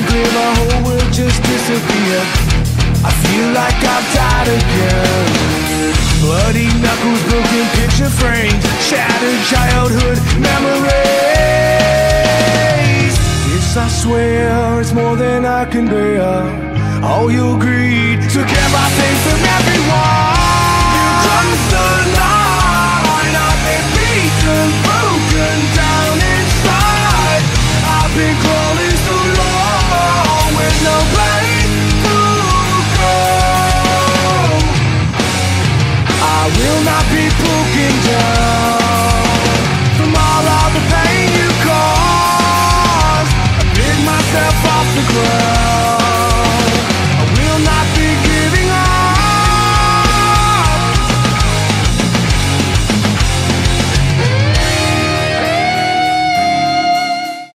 clear, my whole world just disappeared. I feel like I've died again. Bloody knuckles, broken picture frames, shattered childhood memories. This I swear is more than I can bear. All your greed took everything from everyone.